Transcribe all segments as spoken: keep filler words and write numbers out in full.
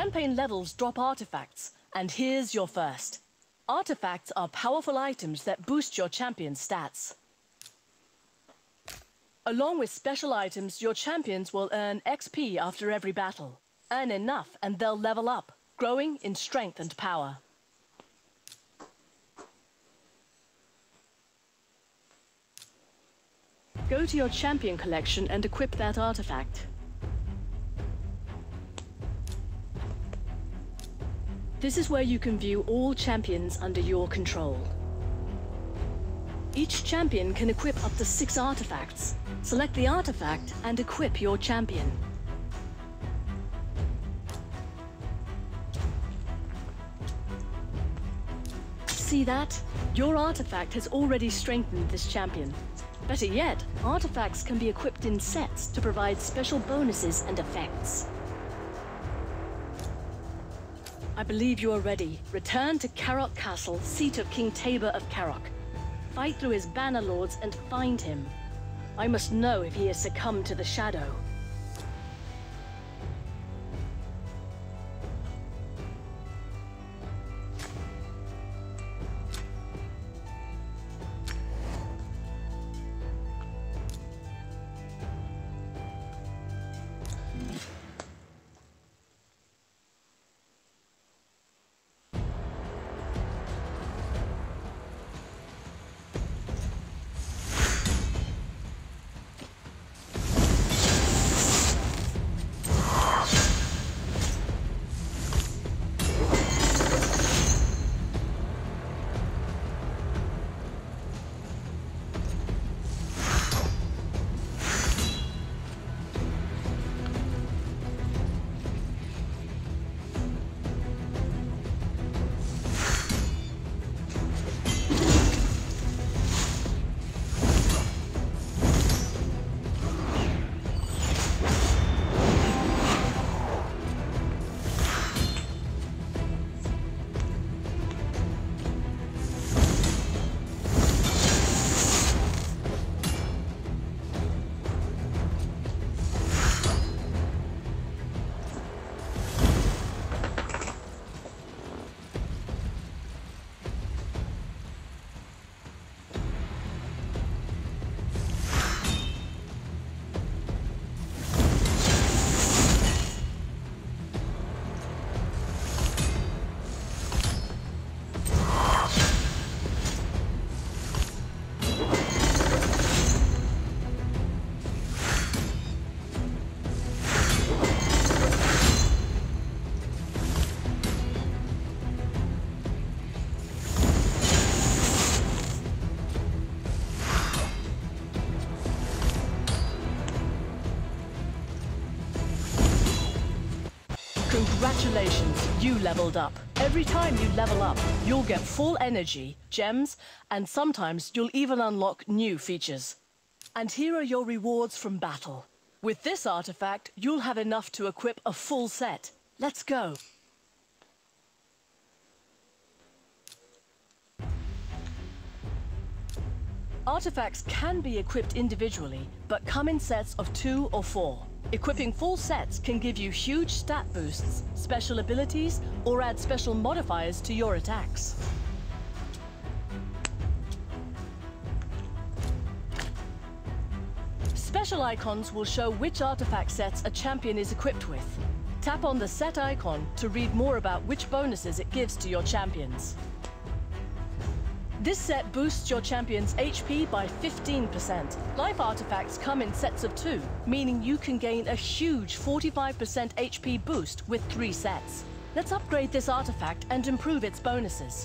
campaign levels drop artifacts, and here's your first. Artifacts are powerful items that boost your champion's stats. Along with special items, your champions will earn X P after every battle. Earn enough and they'll level up, growing in strength and power. Go to your champion collection and equip that artifact. This is where you can view all champions under your control. Each champion can equip up to six artifacts. Select the artifact and equip your champion. See that? Your artifact has already strengthened this champion. Better yet, artifacts can be equipped in sets to provide special bonuses and effects. I believe you are ready. Return to Karok Castle, seat of King Tabor of Karok. Fight through his banner lords and find him. I must know if he has succumbed to the shadow. Congratulations, you leveled up. Every time you level up, you'll get full energy, gems, and sometimes you'll even unlock new features. And here are your rewards from battle. With this artifact, you'll have enough to equip a full set. Let's go. Artifacts can be equipped individually, but come in sets of two or four. Equipping full sets can give you huge stat boosts, special abilities, or add special modifiers to your attacks. Special icons will show which artifact sets a champion is equipped with. Tap on the set icon to read more about which bonuses it gives to your champions. This set boosts your champion's H P by fifteen percent. Life artifacts come in sets of two, meaning you can gain a huge forty-five percent H P boost with three sets. Let's upgrade this artifact and improve its bonuses.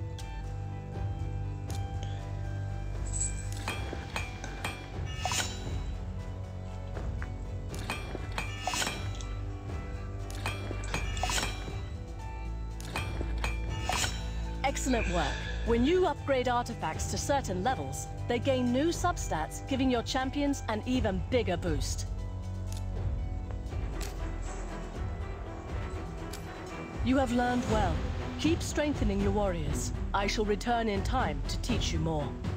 Excellent work. When you upgrade artifacts to certain levels, they gain new substats, giving your champions an even bigger boost. You have learned well. Keep strengthening your warriors. I shall return in time to teach you more.